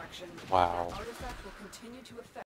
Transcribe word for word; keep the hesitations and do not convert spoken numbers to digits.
extraction. Wow. That artifact will continue to affect